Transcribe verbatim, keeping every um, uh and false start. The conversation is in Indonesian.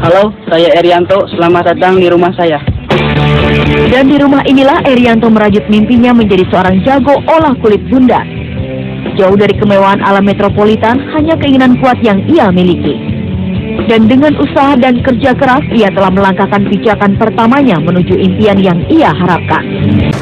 Halo, saya Erianto. Selamat datang di rumah saya. Dan di rumah inilah Erianto merajut mimpinya menjadi seorang jago olah kulit bundar. Jauh dari kemewahan ala metropolitan, hanya keinginan kuat yang ia miliki. Dan dengan usaha dan kerja keras, ia telah melangkahkan pijakan pertamanya menuju impian yang ia harapkan.